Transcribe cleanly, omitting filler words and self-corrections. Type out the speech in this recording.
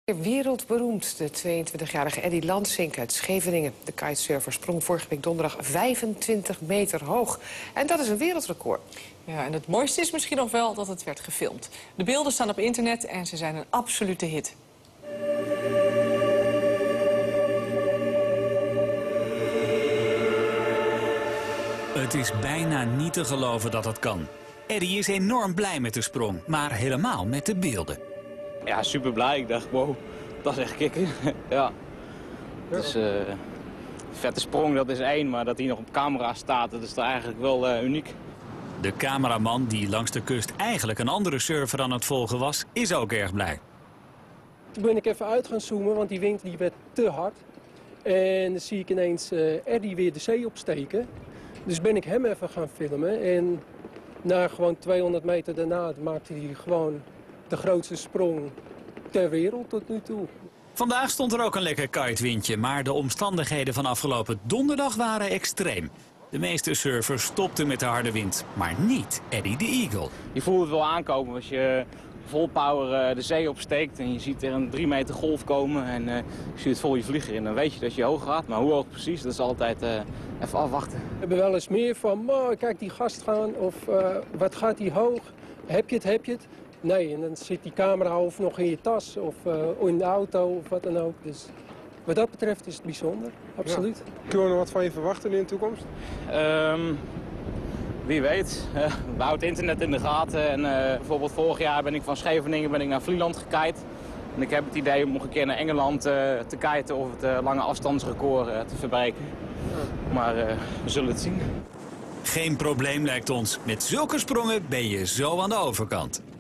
Wereldberoemd, de 22-jarige Eddy Lansink uit Scheveningen. De kitesurfer sprong vorige week donderdag 25 meter hoog. En dat is een wereldrecord. Ja, en het mooiste is misschien nog wel dat het werd gefilmd. De beelden staan op internet en ze zijn een absolute hit. Het is bijna niet te geloven dat het kan. Eddy is enorm blij met de sprong, maar helemaal met de beelden. Ja, super blij. Ik dacht, wow, dat is echt kicken. Ja. Dus vette sprong, dat is één, maar dat hij nog op camera staat, dat is toch eigenlijk wel uniek. De cameraman, die langs de kust eigenlijk een andere surfer aan het volgen was, is ook erg blij. Toen ben ik even uit gaan zoomen, want die wind die werd te hard. En dan zie ik ineens Eddy weer de zee opsteken. Dus ben ik hem even gaan filmen. En na gewoon 200 meter daarna maakte hij gewoon de grootste sprong ter wereld tot nu toe. Vandaag stond er ook een lekker kitewindje, maar de omstandigheden van afgelopen donderdag waren extreem. De meeste surfers stopten met de harde wind, maar niet Eddy de Eagle. Je voelt het wel aankomen als je vol power de zee opsteekt en je ziet er een 3 meter golf komen en je ziet het vol je vlieger in. Dan weet je dat je hoog gaat, maar hoe hoog precies, dat is altijd even afwachten. We hebben wel eens meer van, kijk die gast gaan of wat gaat die hoog, heb je het? Nee, en dan zit die camera of nog in je tas of in de auto of wat dan ook. Dus wat dat betreft is het bijzonder, absoluut. Ja. Kunnen we nog wat van je verwachten in de toekomst? Wie weet. We houden het internet in de gaten. En bijvoorbeeld vorig jaar ben ik van Scheveningen naar Vlieland gekite. En ik heb het idee om nog een keer naar Engeland te kiten of het lange afstandsrecord te verbreken. Ja. Maar we zullen het zien. Geen probleem lijkt ons. Met zulke sprongen ben je zo aan de overkant.